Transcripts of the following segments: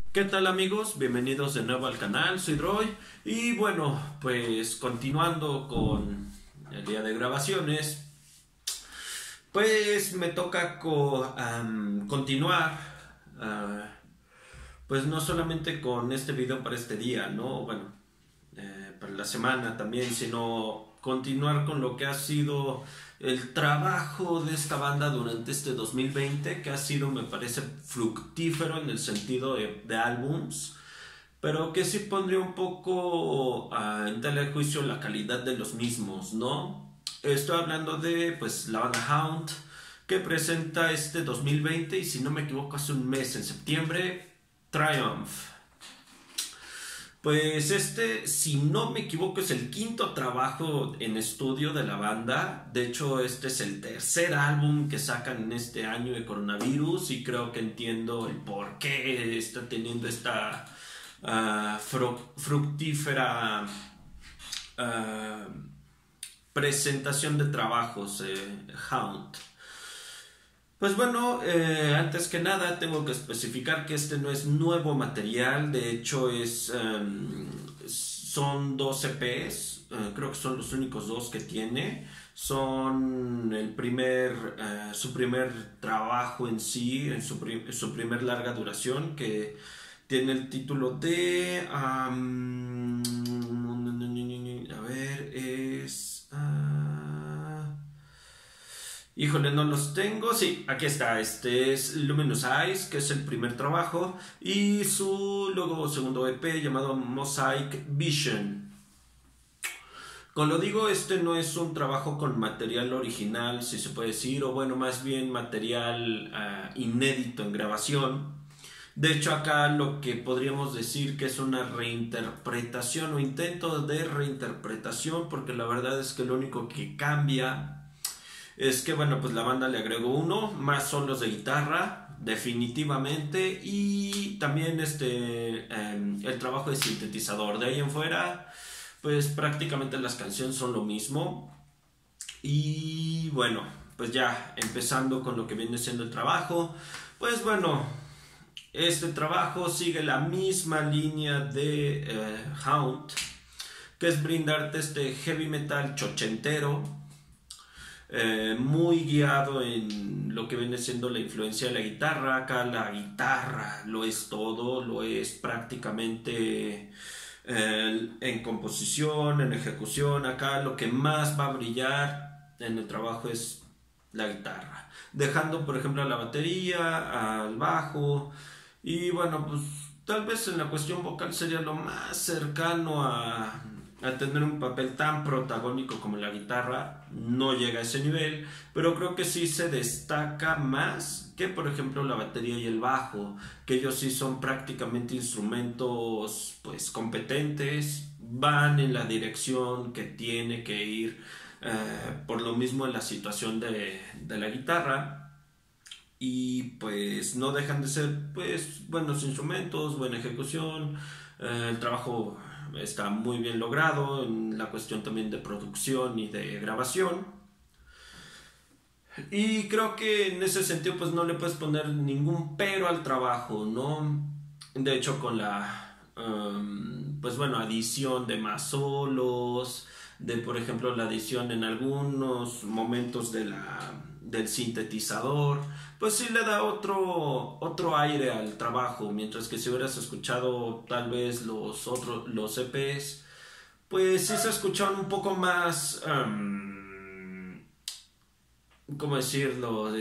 ¿Qué tal amigos? Bienvenidos de nuevo al canal, soy Roy y bueno, pues continuando con el día de grabaciones, pues me toca continuar, ah, pues no solamente con este video para este día, ¿no? Bueno, para la semana también, sino continuar con lo que ha sido el trabajo de esta banda durante este 2020, que ha sido, me parece, fructífero en el sentido de álbums, pero que sí pondría un poco en tela de juicio la calidad de los mismos, ¿no? Estoy hablando de, pues, la banda Hound, que presenta este 2020, y si no me equivoco, hace un mes, en septiembre, Triumph. Pues este, si no me equivoco, es el quinto trabajo en estudio de la banda. De hecho, este es el tercer álbum que sacan en este año de coronavirus y creo que entiendo el por qué está teniendo esta fructífera ah, presentación de trabajos, Hound. Pues bueno, antes que nada tengo que especificar que este no es nuevo material, de hecho son dos EPs, creo que son los únicos dos que tiene, son su primer trabajo en sí, su primer larga duración, que tiene el título de, a ver, híjole, no los tengo. Sí, aquí está. Este es Luminous Eyes, que es el primer trabajo. Y su luego segundo EP llamado Mosaic Vision. Como lo digo, este no es un trabajo con material original, si se puede decir, o bueno, más bien material inédito en grabación. De hecho, acá lo que podríamos decir que es una reinterpretación o intento de reinterpretación, porque la verdad es que lo único que cambia es que, bueno, pues la banda le agregó más solos de guitarra, definitivamente, y también el trabajo de sintetizador. De ahí en fuera, pues prácticamente las canciones son lo mismo. Y bueno, pues ya empezando con lo que viene siendo el trabajo, pues bueno, este trabajo sigue la misma línea de Hound, que es brindarte este heavy metal chochentero, muy guiado en lo que viene siendo la influencia de la guitarra. Acá la guitarra lo es todo, lo es prácticamente en composición, en ejecución. Acá lo que más va a brillar en el trabajo es la guitarra, dejando por ejemplo a la batería, al bajo, y bueno, pues tal vez en la cuestión vocal sería lo más cercano a tener un papel tan protagónico como la guitarra. No llega a ese nivel, pero creo que sí se destaca más que por ejemplo la batería y el bajo, que ellos sí son prácticamente instrumentos pues competentes, van en la dirección que tiene que ir, por lo mismo en la situación de la guitarra, y pues no dejan de ser pues buenos instrumentos, buena ejecución. El trabajo está muy bien logrado en la cuestión también de producción y de grabación, y creo que en ese sentido pues no le puedes poner ningún pero al trabajo, ¿no? De hecho, con la pues bueno, adición de más solos, de por ejemplo la adición en algunos momentos del sintetizador, pues sí le da otro aire al trabajo, mientras que si hubieras escuchado tal vez los EPs, pues sí se escuchaban un poco más, ¿cómo decirlo?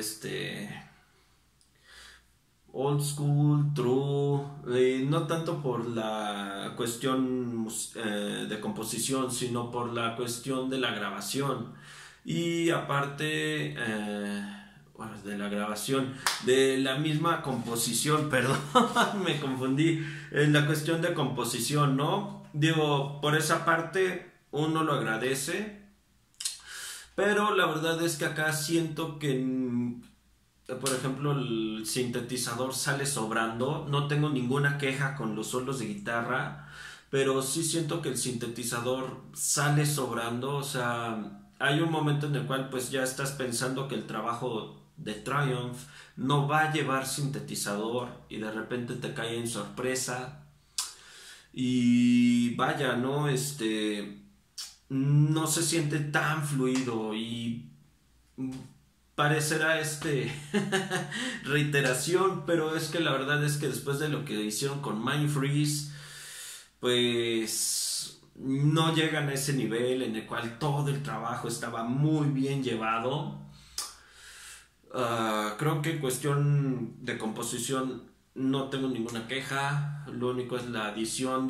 Old school, true, no tanto por la cuestión de composición, sino por la cuestión de la grabación. Y aparte, bueno, de la grabación, de la misma composición, perdón, me confundí, en la cuestión de composición, ¿no? Digo, por esa parte uno lo agradece, pero la verdad es que acá siento que por ejemplo el sintetizador sale sobrando. No tengo ninguna queja con los solos de guitarra, pero sí siento que el sintetizador sale sobrando. O sea, hay un momento en el cual pues ya estás pensando que el trabajo de Triumph no va a llevar sintetizador y de repente te cae en sorpresa y vaya, ¿no? No se siente tan fluido y parecerá reiteración, pero es que la verdad es que después de lo que hicieron con Mindfreeze, pues no llegan a ese nivel en el cual todo el trabajo estaba muy bien llevado. Creo que en cuestión de composición no tengo ninguna queja. Lo único es la adición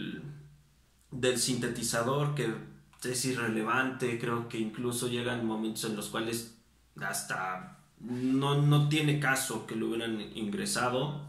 del sintetizador, que es irrelevante. Creo que incluso llegan momentos en los cuales hasta no tiene caso que lo hubieran ingresado.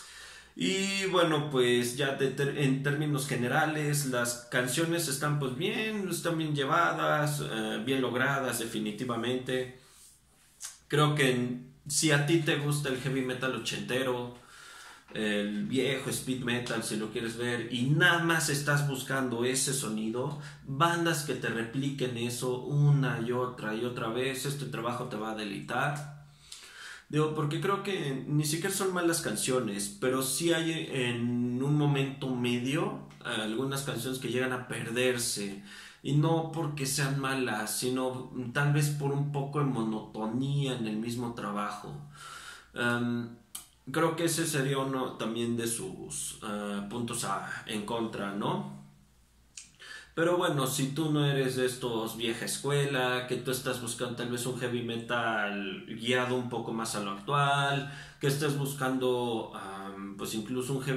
Y bueno, pues ya en términos generales, las canciones están pues bien, están bien llevadas, bien logradas definitivamente. Creo que si a ti te gusta el heavy metal ochentero, el viejo speed metal si lo quieres ver, y nada más estás buscando ese sonido, bandas que te repliquen eso una y otra vez, este trabajo te va a deleitar. Digo, porque creo que ni siquiera son malas canciones, pero sí hay en un momento medio algunas canciones que llegan a perderse. Y no porque sean malas, sino tal vez por un poco de monotonía en el mismo trabajo. Um, Creo que ese sería uno también de sus puntos en contra, ¿no? Pero bueno, si tú no eres de estos vieja escuela, que tú estás buscando tal vez un heavy metal guiado un poco más a lo actual, que estés buscando pues incluso un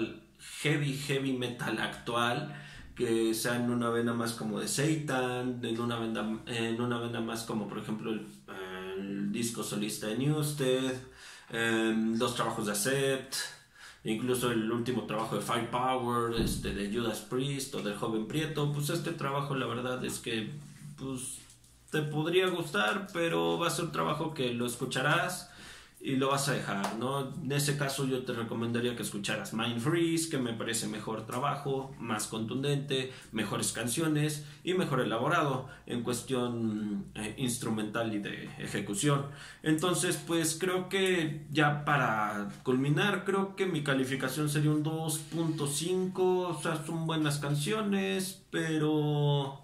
heavy metal actual, que sea en una vena más como de Satan, en una vena más como por ejemplo el disco solista de Newsted, los trabajos de Accept, incluso el último trabajo de Firepower, de Judas Priest o del Joven Prieto. Pues este trabajo la verdad es que pues te podría gustar, pero va a ser un trabajo que lo escucharás y lo vas a dejar, ¿no? En ese caso yo te recomendaría que escucharas Mindfreeze, que me parece mejor trabajo, más contundente, mejores canciones y mejor elaborado en cuestión instrumental y de ejecución. Entonces, pues creo que ya para culminar, creo que mi calificación sería un 2.5, o sea, son buenas canciones, pero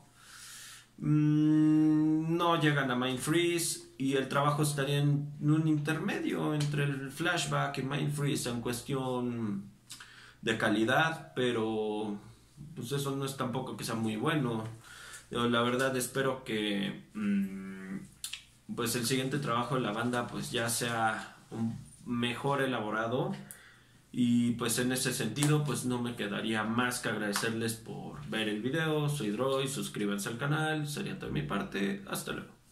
no llegan a Mindfreeze y el trabajo estaría en un intermedio entre el Flashback y Mindfreeze en cuestión de calidad, pero pues eso no es tampoco que sea muy bueno. Yo, la verdad espero que pues el siguiente trabajo de la banda pues ya sea un mejor elaborado. Y pues en ese sentido pues no me quedaría más que agradecerles por ver el video. Soy Droid, suscríbanse al canal, sería todo de mi parte, hasta luego.